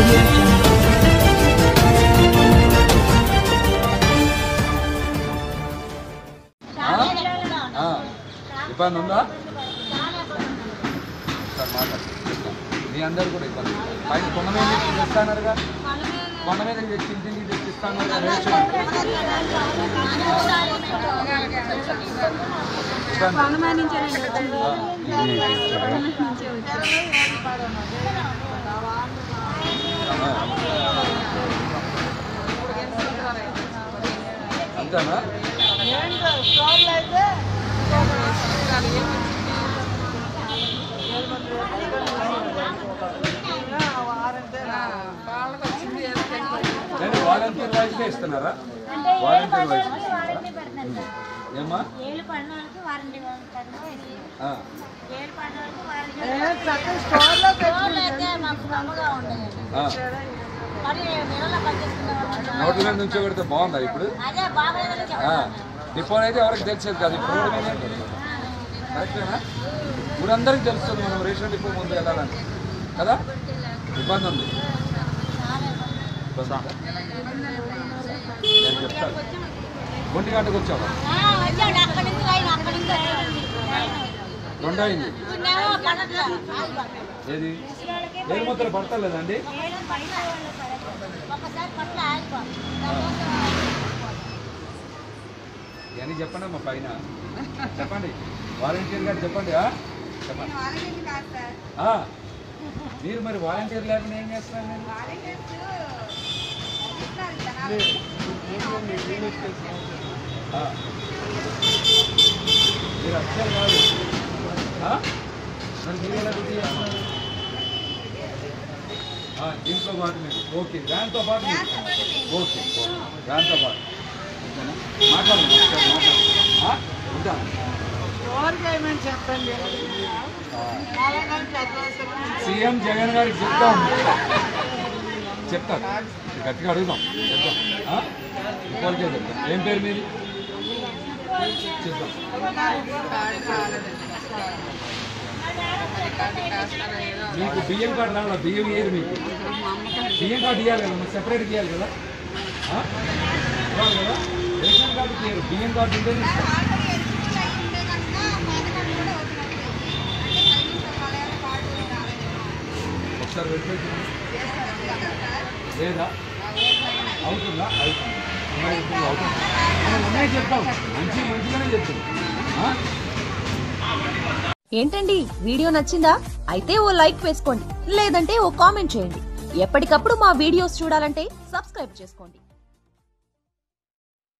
Audio Jungle. ఇబ్బంది ఉందా? మీ అందరు కూడా ఇబ్బంది. పైన కొండ మీద తెచ్చిస్తానరుగా, కొండ మీద తెచ్చి ఇంటికి తెచ్చిస్తాను. అంతేనా? వాలంటీర్ వైజ్గా ఇస్తున్నారా? వాలంటీర్ వైజ్ ఏమా నోట్ల మీద నుంచో పెడితే బాగుందా? ఇప్పుడు డిపోన్ అయితే ఎవరికి తెలిసేది కాదు. ఇప్పుడు కరెక్టేనా? ఇప్పుడు అందరికి తెలుస్తుంది మనం రేషన్ డిపో ముందు వెళ్ళాలని కదా. ఇబ్బంది ఉంది. నేను చెప్తాను. 1 గంటకు వచ్చావా? 2 అయింది. ఏది ఏది మొత్తం పడతలేదండి? ఇవన్నీ చెప్పండి అమ్మా. పైన చెప్పండి, వాలంటీర్ గారు చెప్పండి. చెప్పండి మీరు మరి వాలంటీర్ లేకుండా ఏం చేస్తున్నారు? మీరు అక్షరం కాదు మరి మీరు ఎలా డ్యూటీ చేస్తున్నారు? దీంతో పాటు మీరు ఓకే, దాంతో పాటు ఓకే, దాంతో పాటు మాట్లాడండి. ఉంటా సీఎం జగన్ గారికి చెప్తాను గట్టిగా అడుగుదాం. చెప్తాం. ఏం పేరు మీది? చెప్తాం. మీకు బియ్యం కార్డు రావాలా? బియ్యం ఇయ్యరు మీకు. బియ్యం కార్డు ఇవ్వాలి కదా, మీకు సెపరేట్గా ఇవ్వాలి కదా. ఇవ్వాలి కదా. రేషన్ కార్డు ఇయ్యరు, బియ్యం కార్డు ఉంటే ఇస్తాం. ఒకసారి వెరిఫై లేదా? అవుతుందా? అవుతుంది. అవుతుంది. మనం ఉన్నాయి చెప్తాం. మంచిగానే చెప్తాం. ఏంటండి వీడియో నచ్చిందా? అయితే ఓ లైక్ వేసుకోండి, లేదంటే ఓ కామెంట్ చేయండి. ఎప్పటికప్పుడు మా వీడియోస్ చూడాలంటే సబ్స్క్రైబ్ చేసుకోండి.